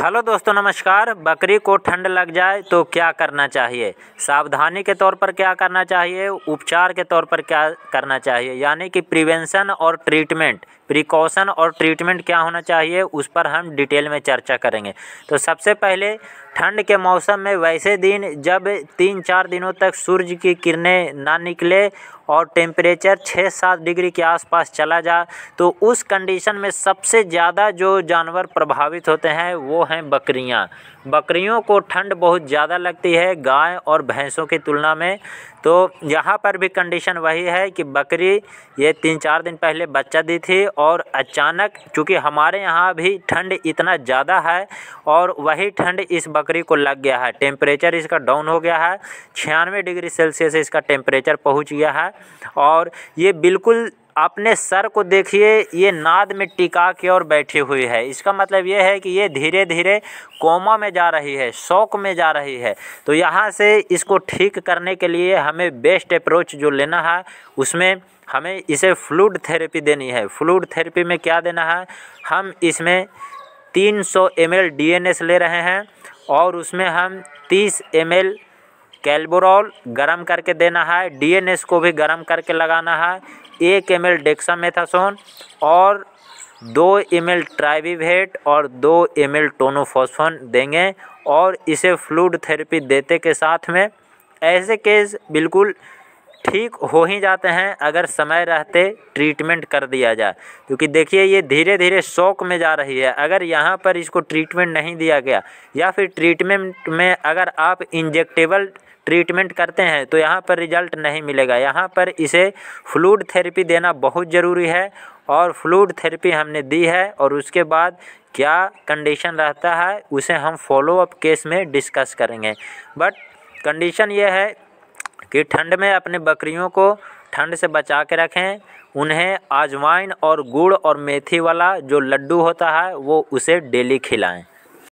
Hello दोस्तों, नमस्कार। बकरी को ठंड लग जाए तो क्या करना चाहिए, सावधानी के तौर पर क्या करना चाहिए, उपचार के तौर पर क्या करना चाहिए, यानी कि प्रिवेंशन और ट्रीटमेंट, प्रिकॉशन और ट्रीटमेंट क्या होना चाहिए, उस पर हम डिटेल में चर्चा करेंगे। तो सबसे पहले ठंड के मौसम में वैसे दिन जब 3-4 दिनों तक सूर्य की किरणें ना निकले और टेम्परेचर 6-7 डिग्री के आसपास चला जा, तो उस कंडीशन में सबसे ज़्यादा जो जानवर प्रभावित होते हैं वो हैं बकरियां। बकरियों को ठंड बहुत ज़्यादा लगती है गाय और भैंसों की तुलना में। तो यहाँ पर भी कंडीशन वही है कि बकरी ये 3-4 दिन पहले बच्चा दी थी और अचानक, चूँकि हमारे यहाँ भी ठंड इतना ज़्यादा है और वही ठंड इस बकरी को लग गया है। टेम्परेचर इसका डाउन हो गया है, 96 डिग्री सेल्सियस इसका टेम्परेचर पहुँच गया है और ये बिल्कुल अपने सर को देखिए, ये नाद में टिका के और बैठी हुई है। इसका मतलब ये है कि ये धीरे धीरे कोमा में जा रही है, शॉक में जा रही है। तो यहाँ से इसको ठीक करने के लिए हमें बेस्ट अप्रोच जो लेना है, उसमें हमें इसे फ्लूइड थेरेपी देनी है। फ्लूइड थेरेपी में क्या देना है, हम इसमें 300 ml DNS ले रहे हैं और उसमें हम 30 ml कैल्बोरॉल गरम करके देना है। DNS को भी गरम करके लगाना है। 1 ml डेक्सामेथासोन और 2 ml ट्राइविवेट और 2 ml टोनोफॉस्फोन देंगे और इसे फ्लूइड थेरेपी देते के साथ में ऐसे केस बिल्कुल ठीक हो ही जाते हैं अगर समय रहते ट्रीटमेंट कर दिया जाए। क्योंकि देखिए ये धीरे धीरे शॉक में जा रही है। अगर यहाँ पर इसको ट्रीटमेंट नहीं दिया गया या फिर ट्रीटमेंट में अगर आप इंजेक्टेबल ट्रीटमेंट करते हैं तो यहाँ पर रिजल्ट नहीं मिलेगा। यहाँ पर इसे फ्लूइड थेरेपी देना बहुत ज़रूरी है और फ्लूइड थेरेपी हमने दी है और उसके बाद क्या कंडीशन रहता है उसे हम फॉलोअप केस में डिस्कस करेंगे। बट कंडीशन ये है कि ठंड में अपने बकरियों को ठंड से बचा के रखें। उन्हें अजवाइन और गुड़ और मेथी वाला जो लड्डू होता है वो उसे डेली खिलाएं।